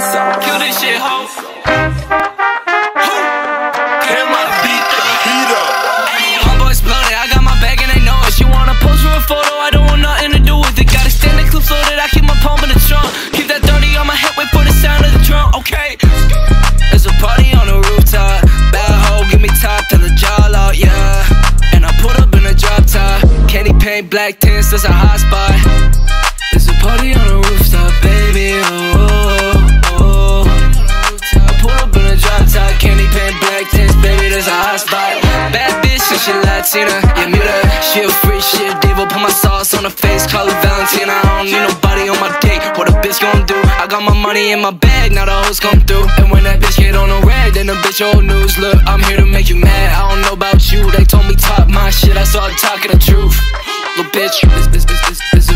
Kill this shit, ho. Homeboys blooded, I got my bag and they know it. She wanna pose for a photo, I don't want nothing to do with it. Got extended clips loaded, I keep my palm in the trunk. Keep that 30 on my hip, wait for the sound of the drum, okay. There's a party on the rooftop. Bad hoe, give me top till the jaw out, yeah. And I put up in a drop top. Candy paint, black tints, that's a hot spot. There's a party on the rooftop, baby, oh, oh, oh. I pull up in a drop top, candy paint, black tints, baby, there's a hot spot. Bad bitch, and she Latina, yeah, mute her. She a freak, she a diva, put my sauce on her face, call her Valentina. I don't need nobody on my dick, what a bitch gon' do? I got my money in my bag, now the hoes come through. And when that bitch get on the rag, then the bitch old news. Look, I'm here to make you mad, I don't know about you. They told me talk my shit, I started talking the truth. Little bitch, this